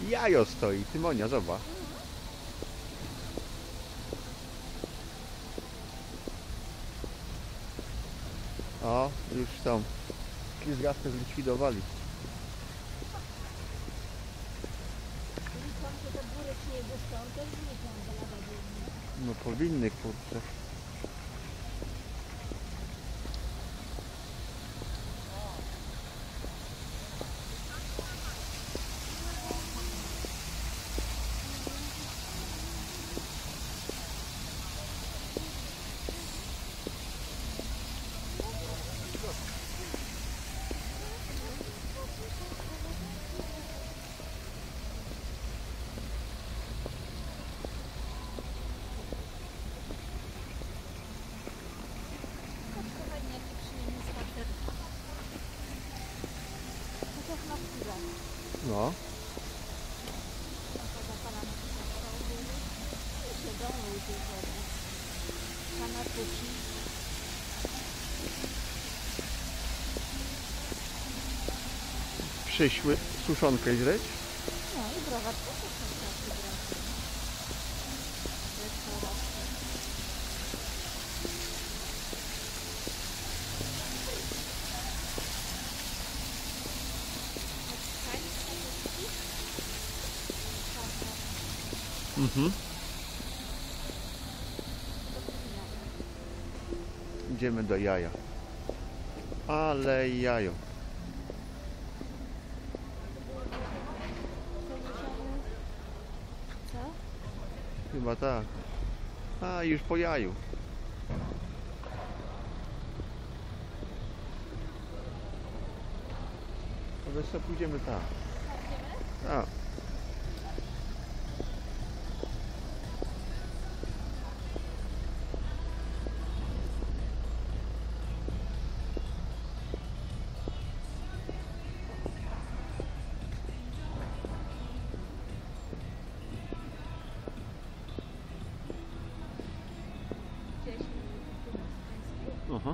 Jajo stoi, Tymonia, zobacz. O, już tą ślizgawkę zlikwidowali. No powinny, kurczę. No. Przyszły suszonkę źreć? No i browar też jest taki Mhm. Idziemy do jaja. Ale jajo. Co? Chyba tak. A, już po jaju. To wiesz co, pójdziemy tam. Tak. Aha.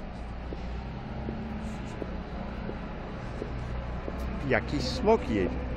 Jakiś smok jedzie.